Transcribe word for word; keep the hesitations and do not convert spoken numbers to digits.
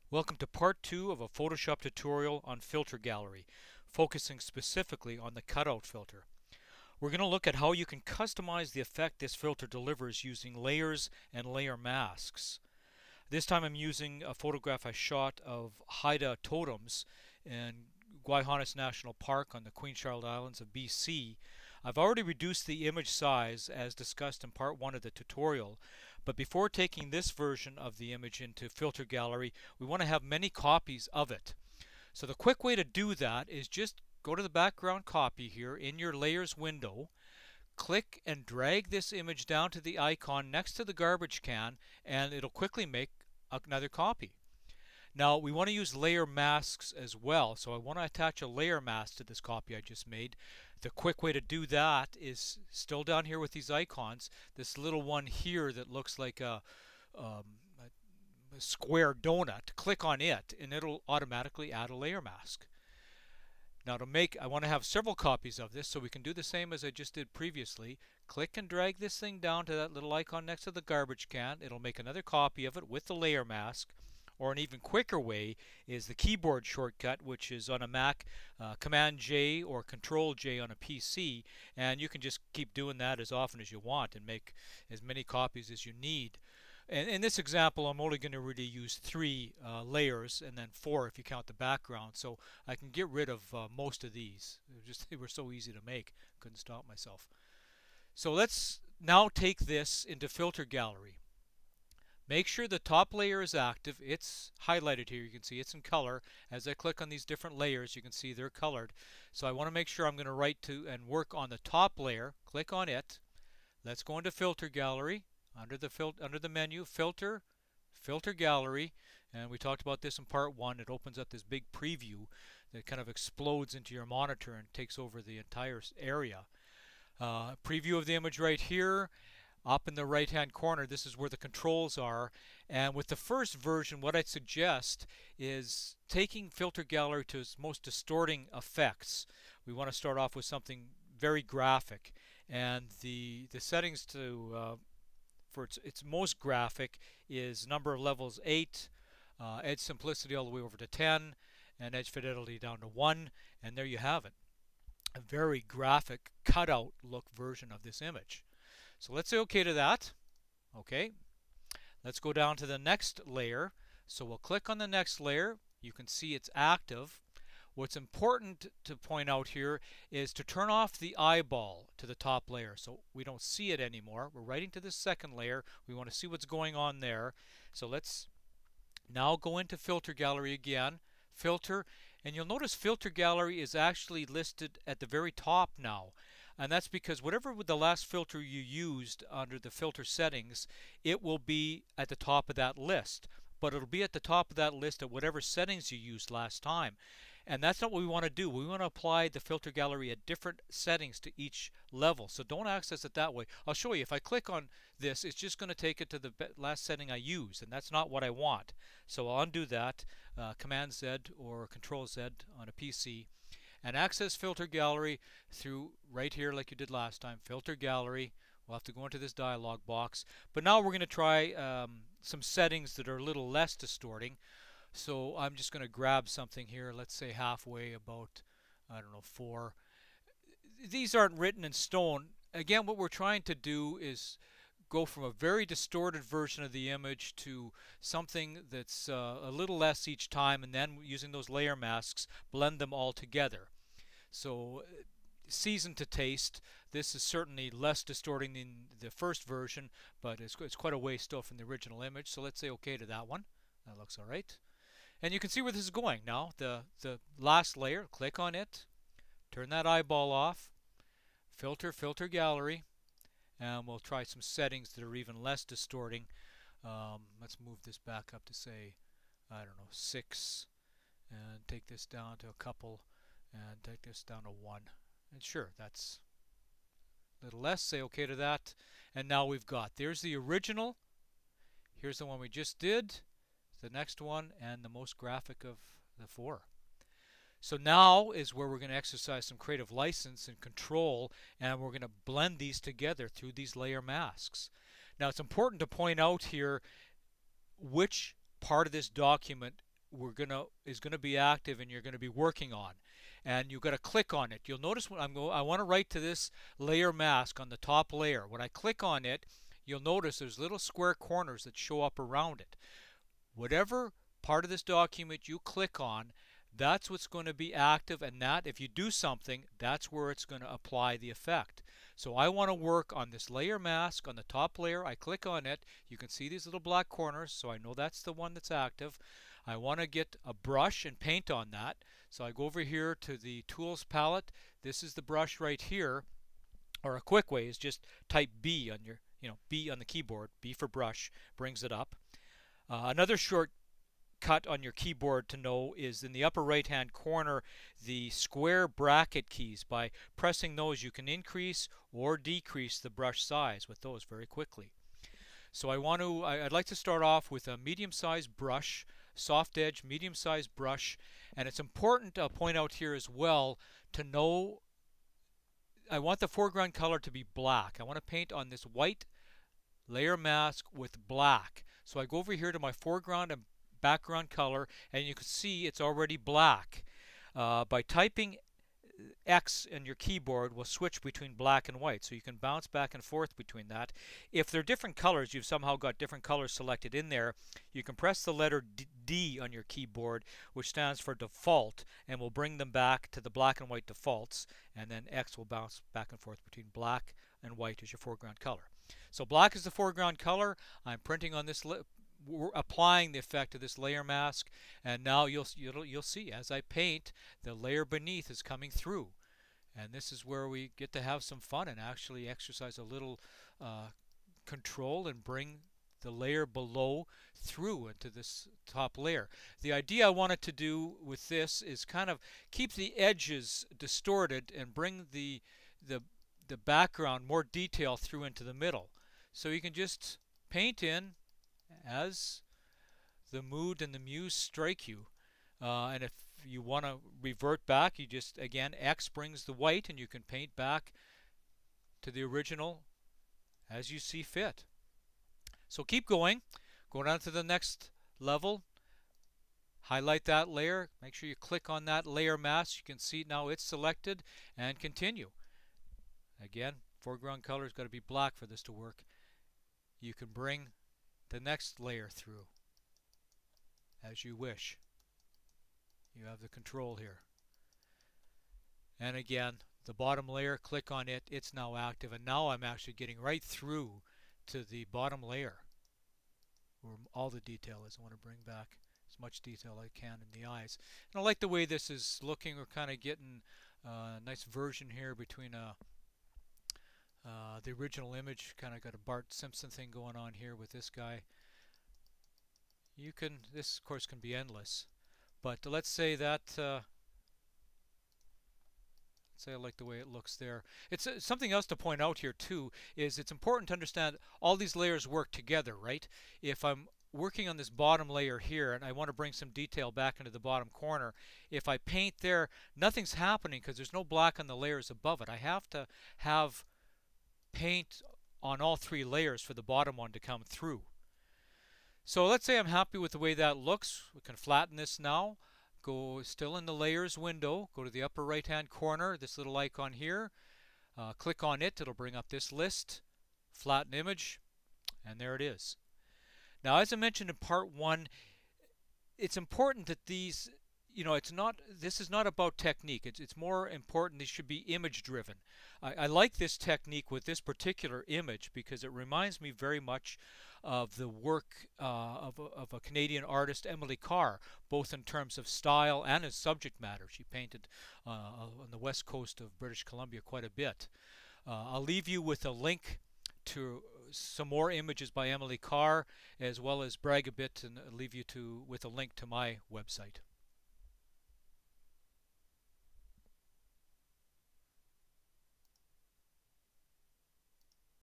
Welcome to part two of a Photoshop tutorial on Filter Gallery, focusing specifically on the cutout filter. We're going to look at how you can customize the effect this filter delivers using layers and layer masks. This time I'm using a photograph I shot of Haida totems in Guayhanas National Park on the Queen Charlotte Islands of B C. I've already reduced the image size as discussed in part one of the tutorial, but before taking this version of the image into Filter Gallery, we want to have many copies of it. So the quick way to do that is just go to the background copy here in your layers window, click and drag this image down to the icon next to the garbage can, and it'll quickly make another copy. Now we want to use layer masks as well, so I want to attach a layer mask to this copy I just made. The quick way to do that is still down here with these icons, this little one here that looks like a, um, a, a square donut. Click on it and it'll automatically add a layer mask. Now to make, I want to have several copies of this, so we can do the same as I just did previously. Click and drag this thing down to that little icon next to the garbage can. It'll make another copy of it with the layer mask. Or an even quicker way is the keyboard shortcut, which is on a Mac, uh, Command J or Control J on a P C, and you can just keep doing that as often as you want and make as many copies as you need. And in this example, I'm only going to really use three uh, layers and then four if you count the background, so I can get rid of uh, most of these. They were just they were so easy to make, couldn't stop myself. So let's now take this into Filter Gallery. Make sure the top layer is active. It's highlighted here. You can see it's in color. As I click on these different layers, you can see they're colored. So I want to make sure I'm going to write to and work on the top layer. Click on it. Let's go into Filter Gallery. Under the fil under the menu, Filter, Filter Gallery, and we talked about this in part one. It opens up this big preview that kind of explodes into your monitor and takes over the entire area. Uh, preview of the image right here. Up in the right hand corner, this is where the controls are, and with the first version what I'd suggest is taking Filter Gallery to its most distorting effects. We want to start off with something very graphic, and the the settings to uh, for its, its most graphic is number of levels eight, uh, edge simplicity all the way over to ten, and edge fidelity down to one, and there you have it, a very graphic cutout look version of this image. So let's say OK to that. OK. Let's go down to the next layer. So we'll click on the next layer. You can see it's active. What's important to point out here is to turn off the eyeball to the top layer so we don't see it anymore. We're writing to the second layer. We want to see what's going on there. So let's now go into Filter Gallery again. Filter. And you'll notice Filter Gallery is actually listed at the very top now. And that's because whatever the last filter you used under the filter settings, it will be at the top of that list. But it'll be at the top of that list at whatever settings you used last time. And that's not what we want to do. We want to apply the Filter Gallery at different settings to each level. So don't access it that way. I'll show you. If I click on this, it's just going to take it to the last setting I used. And that's not what I want. So I'll undo that. Uh, Command Z or Control Z on a P C. And access Filter Gallery through right here like you did last time. Filter Gallery. We'll have to go into this dialog box. But now we're going to try um, some settings that are a little less distorting. So I'm just going to grab something here. Let's say halfway, about, I don't know, four. These aren't written in stone. Again, what we're trying to do is go from a very distorted version of the image to something that's uh, a little less each time, and then using those layer masks, blend them all together. So seasoned to taste, this is certainly less distorting than the first version, but it's, it's quite a way still from the original image. So let's say OK to that one. That looks all right. And you can see where this is going now. The, the last layer, click on it, turn that eyeball off, filter, Filter Gallery, and we'll try some settings that are even less distorting. Um, let's move this back up to, say, I don't know, six, and take this down to a couple, and take this down to one. And sure, that's a little less. Say OK to that. And now we've got, there's the original. Here's the one we just did. The next one, and the most graphic of the four. So now is where we're going to exercise some creative license and control, and we're going to blend these together through these layer masks. Now it's important to point out here which part of this document we're gonna is gonna be active and you're gonna be working on, and you've got to click on it. You'll notice when I'm go I want to write to this layer mask on the top layer. When I click on it, you'll notice there's little square corners that show up around it. Whatever part of this document you click on, that's what's going to be active, and that if you do something, that's where it's going to apply the effect. So I want to work on this layer mask on the top layer. I click on it. You can see these little black corners, so I know that's the one that's active. I want to get a brush and paint on that. So I go over here to the Tools palette. This is the brush right here. Or a quick way is just type B on your, you know, B on the keyboard. B for brush brings it up. Uh, another short cut on your keyboard to know is in the upper right hand corner the square bracket keys. By pressing those you can increase or decrease the brush size with those very quickly. So I want to I, I'd like to start off with a medium-sized brush, soft edge medium-sized brush, and it's important to point out here as well to know I want the foreground color to be black. I want to paint on this white layer mask with black. So I go over here to my foreground and background color, and you can see it's already black. Uh, by typing X in your keyboard will switch between black and white, so you can bounce back and forth between that. If they're different colors, you've somehow got different colors selected in there, you can press the letter D on your keyboard, which stands for default, and will bring them back to the black and white defaults, and then X will bounce back and forth between black and white as your foreground color. So black is the foreground color. I'm printing on this we're applying the effect of this layer mask, and now you'll, you'll you'll see as I paint, the layer beneath is coming through, and this is where we get to have some fun and actually exercise a little uh, control and bring the layer below through into this top layer. The idea I wanted to do with this is kind of keep the edges distorted and bring the the the background more detail through into the middle. So you can just paint in as the mood and the muse strike you, uh, and if you want to revert back, you just again X brings the white and you can paint back to the original as you see fit. So keep going, go down to the next level, highlight that layer, make sure you click on that layer mask. You can see now it's selected, and continue. Again, foreground color has got to be black for this to work. You can bring the next layer through as you wish. You have the control here. And again, the bottom layer, click on it, it's now active, and now I'm actually getting right through to the bottom layer where all the detail is. I want to bring back as much detail as I can in the eyes. And I like the way this is looking. We're kind of getting a nice version here between a Uh, the original image. Kind of got a Bart Simpson thing going on here with this guy. You can, this of course can be endless, but let's say that uh, let's say I like the way it looks there. It's uh, something else to point out here too is it's important to understand all these layers work together, right? If I'm working on this bottom layer here and I want to bring some detail back into the bottom corner, if I paint there, nothing's happening because there's no black on the layers above it. I have to have paint on all three layers for the bottom one to come through. So let's say I'm happy with the way that looks. We can flatten this now. Go still in the layers window, go to the upper right hand corner, this little icon here, uh, click on it, it'll bring up this list, flatten image, and there it is. Now as I mentioned in part one, it's important that these, you know, it's not, this is not about technique. It's, it's more important, these should be image driven. I, I like this technique with this particular image because it reminds me very much of the work uh, of, a, of a Canadian artist, Emily Carr, both in terms of style and as subject matter. She painted uh, on the west coast of British Columbia quite a bit. Uh, I'll leave you with a link to some more images by Emily Carr, as well as brag a bit and leave you to with a link to my website.